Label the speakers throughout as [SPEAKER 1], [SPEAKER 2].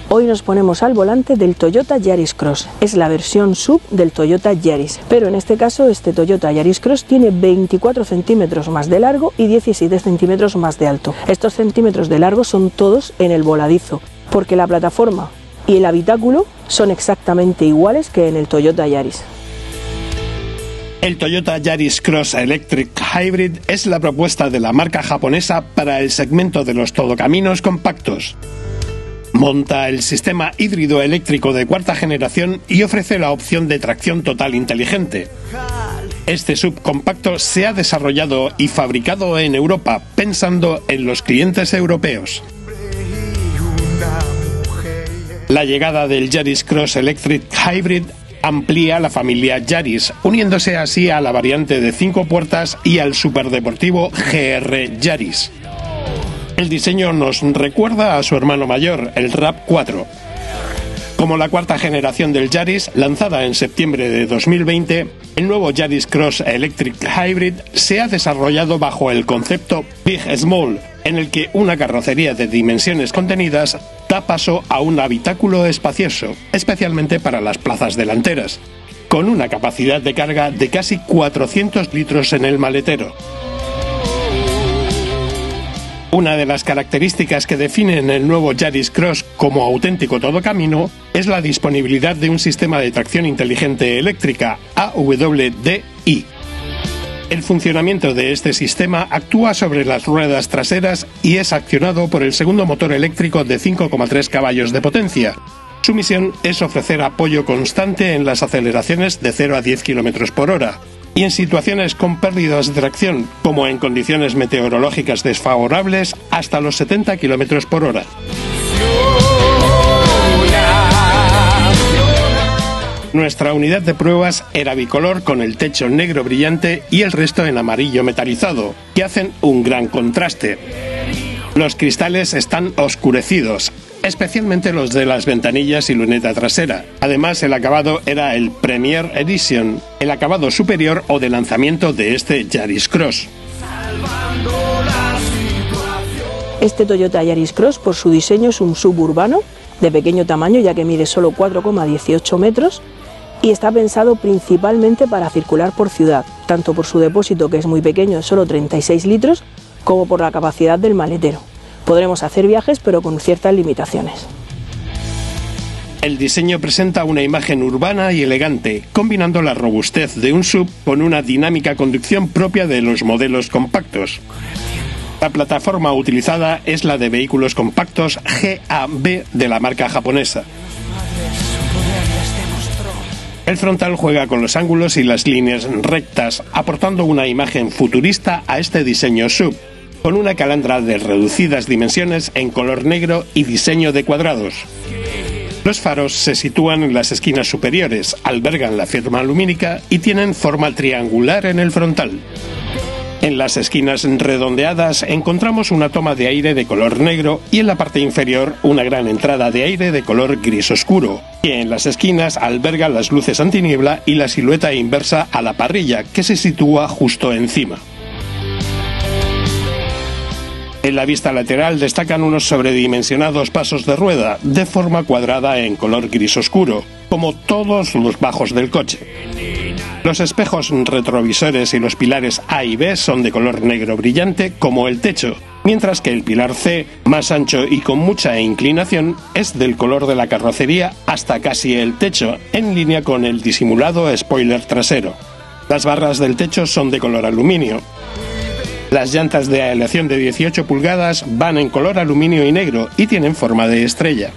[SPEAKER 1] Hoy nos ponemos al volante del Toyota Yaris Cross. Es la versión SUV del Toyota Yaris, pero en este caso este Toyota Yaris Cross tiene 24 centímetros más de largo y 17 centímetros más de alto. Estos centímetros de largo son todos en el voladizo, porque la plataforma y el habitáculo son exactamente iguales que en el Toyota Yaris.
[SPEAKER 2] El Toyota Yaris Cross Electric Hybrid es la propuesta de la marca japonesa para el segmento de los todocaminos compactos. Monta el sistema híbrido eléctrico de cuarta generación y ofrece la opción de tracción total inteligente. Este subcompacto se ha desarrollado y fabricado en Europa pensando en los clientes europeos. La llegada del Yaris Cross Electric Hybrid amplía la familia Yaris, uniéndose así a la variante de 5 puertas y al superdeportivo GR Yaris. El diseño nos recuerda a su hermano mayor, el RAV4. Como la cuarta generación del Yaris, lanzada en septiembre de 2020, el nuevo Yaris Cross Electric Hybrid se ha desarrollado bajo el concepto Big Small, en el que una carrocería de dimensiones contenidas da paso a un habitáculo espacioso, especialmente para las plazas delanteras, con una capacidad de carga de casi 400 litros en el maletero. Una de las características que definen el nuevo Yaris Cross como auténtico todocamino es la disponibilidad de un sistema de tracción inteligente eléctrica AWDI. El funcionamiento de este sistema actúa sobre las ruedas traseras y es accionado por el segundo motor eléctrico de 5,3 caballos de potencia. Su misión es ofrecer apoyo constante en las aceleraciones de 0 a 10 km por hora. Y en situaciones con pérdidas de tracción, como en condiciones meteorológicas desfavorables, hasta los 70 km por hora. Nuestra unidad de pruebas era bicolor con el techo negro brillante y el resto en amarillo metalizado, que hacen un gran contraste. Los cristales están oscurecidos, especialmente los de las ventanillas y luneta trasera. Además, el acabado era el Premier Edition, el acabado superior o de lanzamiento de este Yaris Cross.
[SPEAKER 1] Este Toyota Yaris Cross, por su diseño, es un suburbano de pequeño tamaño, ya que mide solo 4,18 metros y está pensado principalmente para circular por ciudad, tanto por su depósito, que es muy pequeño, solo 36 litros, como por la capacidad del maletero. Podremos hacer viajes, pero con ciertas limitaciones.
[SPEAKER 2] El diseño presenta una imagen urbana y elegante, combinando la robustez de un SUV con una dinámica conducción propia de los modelos compactos. La plataforma utilizada es la de vehículos compactos GAB de la marca japonesa. El frontal juega con los ángulos y las líneas rectas, aportando una imagen futurista a este diseño SUV, con una calandra de reducidas dimensiones en color negro y diseño de cuadrados. Los faros se sitúan en las esquinas superiores, albergan la firma lumínica y tienen forma triangular en el frontal. En las esquinas redondeadas encontramos una toma de aire de color negro y en la parte inferior una gran entrada de aire de color gris oscuro, que en las esquinas alberga las luces antiniebla y la silueta inversa a la parrilla, que se sitúa justo encima. En la vista lateral destacan unos sobredimensionados pasos de rueda, de forma cuadrada en color gris oscuro, como todos los bajos del coche. Los espejos retrovisores y los pilares A y B son de color negro brillante, como el techo, mientras que el pilar C, más ancho y con mucha inclinación, es del color de la carrocería hasta casi el techo, en línea con el disimulado spoiler trasero. Las barras del techo son de color aluminio. Las llantas de aleación de 18 pulgadas van en color aluminio y negro y tienen forma de estrella.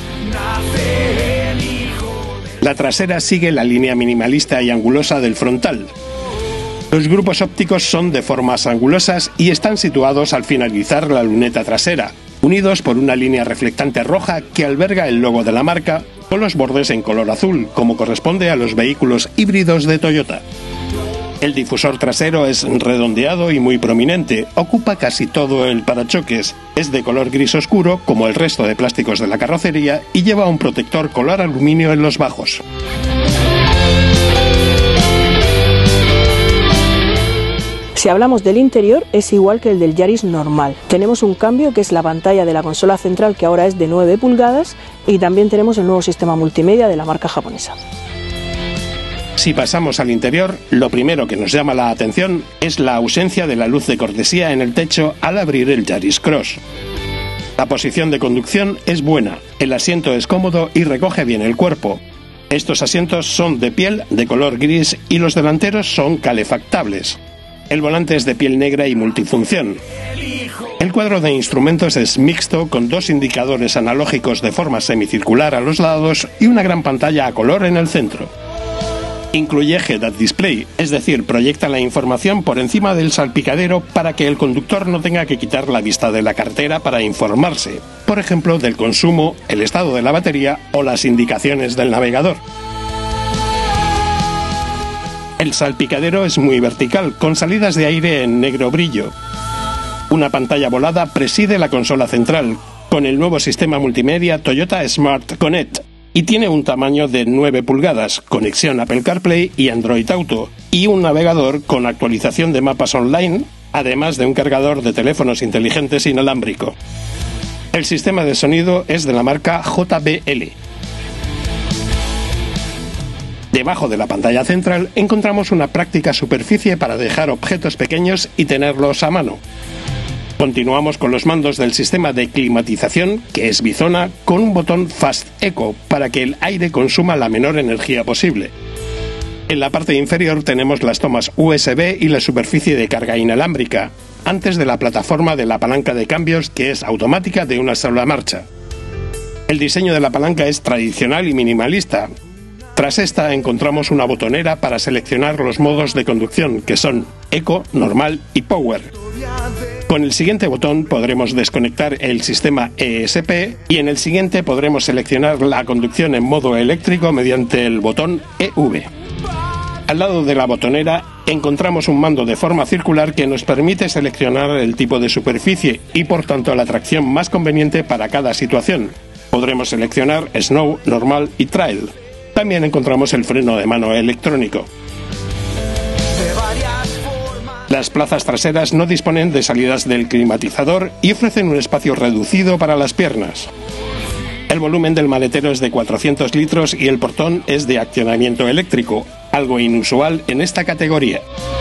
[SPEAKER 2] La trasera sigue la línea minimalista y angulosa del frontal. Los grupos ópticos son de formas angulosas y están situados al finalizar la luneta trasera, unidos por una línea reflectante roja que alberga el logo de la marca, con los bordes en color azul, como corresponde a los vehículos híbridos de Toyota. El difusor trasero es redondeado y muy prominente, ocupa casi todo el parachoques, es de color gris oscuro como el resto de plásticos de la carrocería y lleva un protector color aluminio en los bajos.
[SPEAKER 1] Si Si hablamos del interior, es igual que el del Yaris normal. Tenemos un cambio que es la pantalla de la consola central, que ahora es de 9 pulgadas, y también tenemos el nuevo sistema multimedia de la marca japonesa.
[SPEAKER 2] Si pasamos al interior, lo primero que nos llama la atención es la ausencia de la luz de cortesía en el techo al abrir el Yaris Cross. La posición de conducción es buena, el asiento es cómodo y recoge bien el cuerpo. Estos asientos son de piel de color gris y los delanteros son calefactables. El volante es de piel negra y multifunción. El cuadro de instrumentos es mixto con 2 indicadores analógicos de forma semicircular a los lados y una gran pantalla a color en el centro. Incluye Head-Up Display, es decir, proyecta la información por encima del salpicadero para que el conductor no tenga que quitar la vista de la cartera para informarse, por ejemplo, del consumo, el estado de la batería o las indicaciones del navegador. El salpicadero es muy vertical, con salidas de aire en negro brillo. Una pantalla volada preside la consola central, con el nuevo sistema multimedia Toyota Smart Connect, y tiene un tamaño de 9 pulgadas, conexión Apple CarPlay y Android Auto, y un navegador con actualización de mapas online, además de un cargador de teléfonos inteligentes inalámbrico. El sistema de sonido es de la marca JBL. Debajo de la pantalla central encontramos una práctica superficie para dejar objetos pequeños y tenerlos a mano. Continuamos con los mandos del sistema de climatización, que es bizona, con un botón Fast Eco para que el aire consuma la menor energía posible. En la parte inferior tenemos las tomas USB y la superficie de carga inalámbrica, antes de la plataforma de la palanca de cambios, que es automática de una sola marcha. El diseño de la palanca es tradicional y minimalista. Tras esta encontramos una botonera para seleccionar los modos de conducción, que son Eco, Normal y Power. Con el siguiente botón podremos desconectar el sistema ESP y en el siguiente podremos seleccionar la conducción en modo eléctrico mediante el botón EV. Al lado de la botonera encontramos un mando de forma circular que nos permite seleccionar el tipo de superficie y por tanto la tracción más conveniente para cada situación. Podremos seleccionar Snow, Normal y Trail. También encontramos el freno de mano electrónico. Las plazas traseras no disponen de salidas del climatizador y ofrecen un espacio reducido para las piernas. El volumen del maletero es de 400 litros y el portón es de accionamiento eléctrico, algo inusual en esta categoría.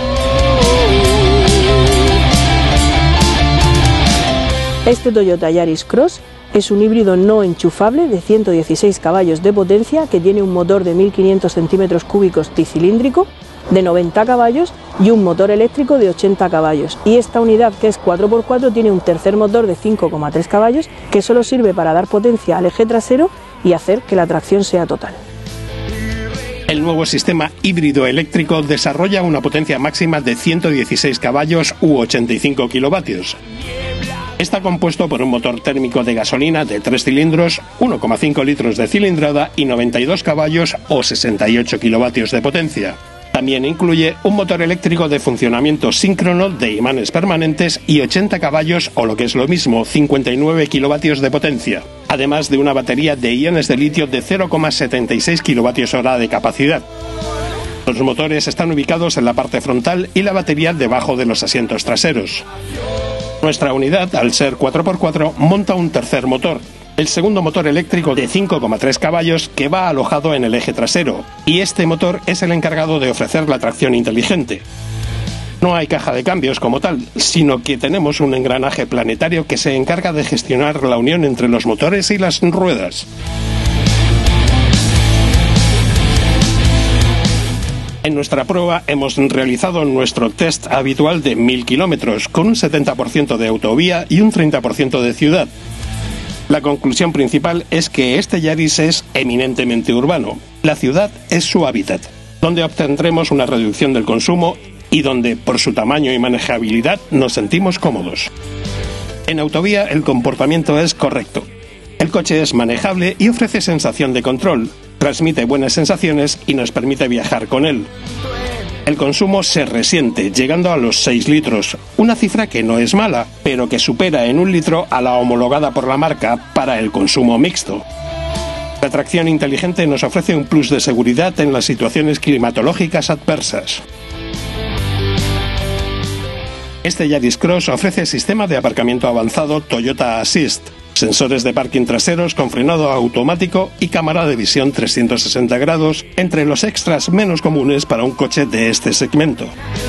[SPEAKER 1] Este Toyota Yaris Cross es un híbrido no enchufable de 116 caballos de potencia que tiene un motor de 1500 centímetros cúbicos bicilíndrico de 90 caballos y un motor eléctrico de 80 caballos. Y esta unidad, que es 4x4, tiene un tercer motor de 5,3 caballos que solo sirve para dar potencia al eje trasero y hacer que la tracción sea total.
[SPEAKER 2] El nuevo sistema híbrido eléctrico desarrolla una potencia máxima de 116 caballos u 85 kilovatios. Está compuesto por un motor térmico de gasolina de 3 cilindros, 1,5 litros de cilindrada y 92 caballos o 68 kilovatios de potencia. También incluye un motor eléctrico de funcionamiento síncrono de imanes permanentes y 80 caballos o lo que es lo mismo, 59 kilovatios de potencia, además de una batería de iones de litio de 0,76 kWh de capacidad. Los motores están ubicados en la parte frontal y la batería debajo de los asientos traseros. Nuestra unidad, al ser 4x4, monta un tercer motor, el segundo motor eléctrico de 5,3 caballos que va alojado en el eje trasero, y este motor es el encargado de ofrecer la tracción inteligente. No hay caja de cambios como tal, sino que tenemos un engranaje planetario que se encarga de gestionar la unión entre los motores y las ruedas. En nuestra prueba hemos realizado nuestro test habitual de 1000 kilómetros, con un 70% de autovía y un 30% de ciudad. La conclusión principal es que este Yaris es eminentemente urbano. La ciudad es su hábitat, donde obtendremos una reducción del consumo y donde, por su tamaño y manejabilidad, nos sentimos cómodos. En autovía el comportamiento es correcto. El coche es manejable y ofrece sensación de control. Transmite buenas sensaciones y nos permite viajar con él. El consumo se resiente, llegando a los 6 litros, una cifra que no es mala, pero que supera en 1 litro a la homologada por la marca para el consumo mixto. La tracción inteligente nos ofrece un plus de seguridad en las situaciones climatológicas adversas. Este Yaris Cross ofrece sistema de aparcamiento avanzado Toyota Assist, sensores de parking traseros con frenado automático y cámara de visión 360 grados, entre los extras menos comunes para un coche de este segmento.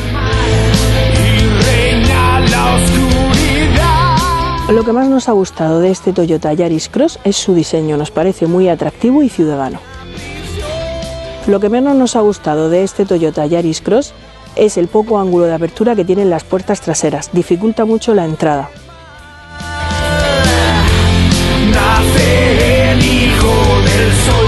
[SPEAKER 1] Lo que más nos ha gustado de este Toyota Yaris Cross es su diseño, nos parece muy atractivo y ciudadano. Lo que menos nos ha gustado de este Toyota Yaris Cross es el poco ángulo de apertura que tienen las puertas traseras, dificulta mucho la entrada.
[SPEAKER 3] Nace el hijo del sol.